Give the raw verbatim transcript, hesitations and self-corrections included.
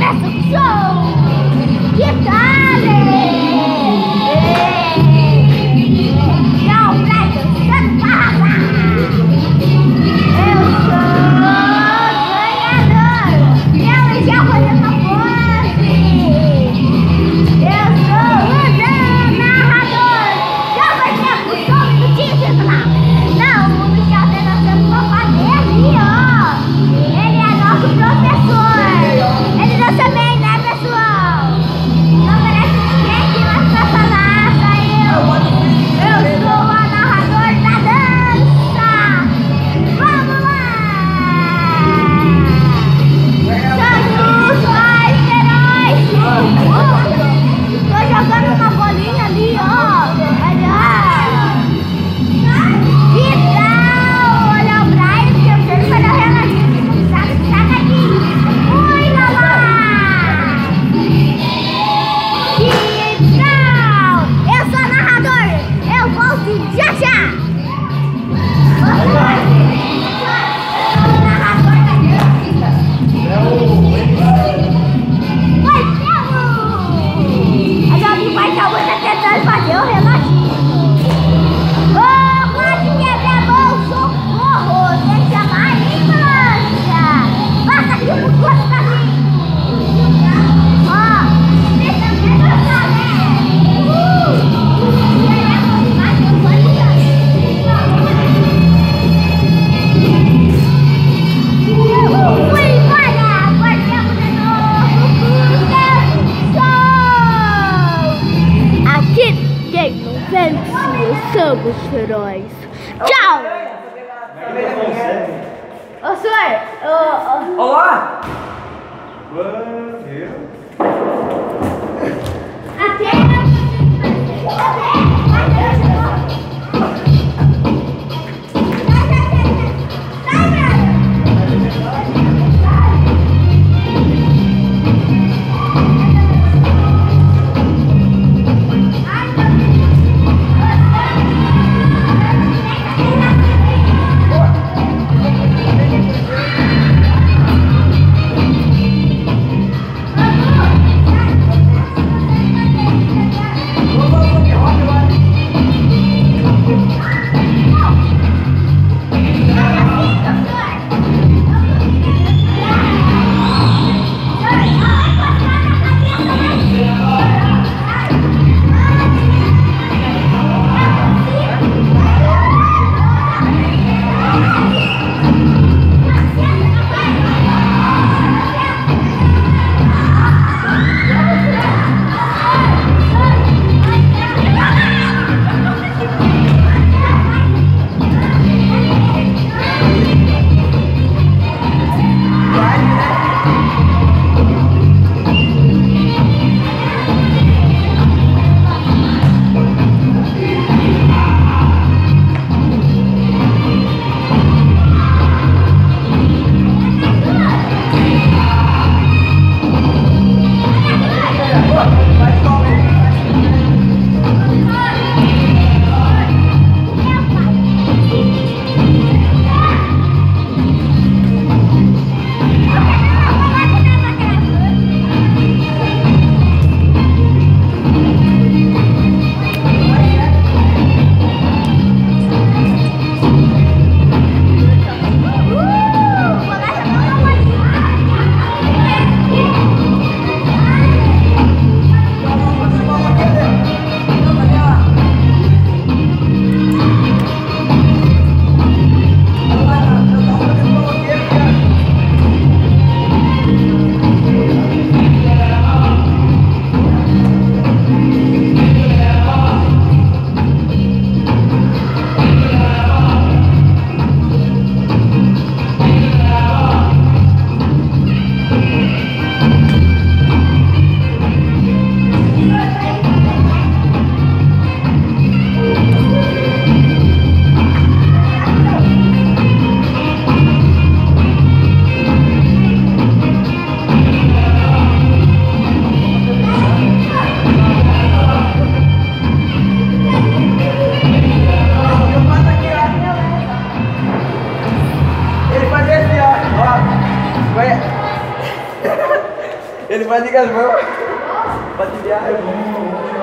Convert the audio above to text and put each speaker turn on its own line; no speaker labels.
começa o show! Que tal? Não, vai dançando barra! Eu sou ganhador! Eu já vou nessa pose! Eu sou o narrador! Já vai ter o som do título lá! Não, o Michel tá dançando pra fazer ali, ó! Ele é nosso professor! Ele dança bem, né, pessoal? Não merece ninguém que vai ficar falar, só eu! Eu sou a narrador da dança! Vamos lá! Somos mais heróis! Tô jogando uma bolinha ali, ó! Olha! Que tal? Olha o Brian, que eu sei que vai dar reladinho! Saca, saca aqui! Ui, lá! Que tal? Eu sou narrador! Eu volto já já! Eu sou o narrador da dança! Vai, Telo! A Gabi vai tá muito tentando fazer o reloginho! Ô, quase quebrou o socorro! Tem que chamar a ambulância! Passa aqui um pouco pra mim! Ó, você também vai saber! Uh! E aí, a mais eu vou ligar! Fui embora! Voltamos de novo pro show! Aqui quem não vence somos heróis! Tchau! Ô, senhor! Ô, ô.
Olá!
Até...
Ele vai ligar as mãos. Pode ligar.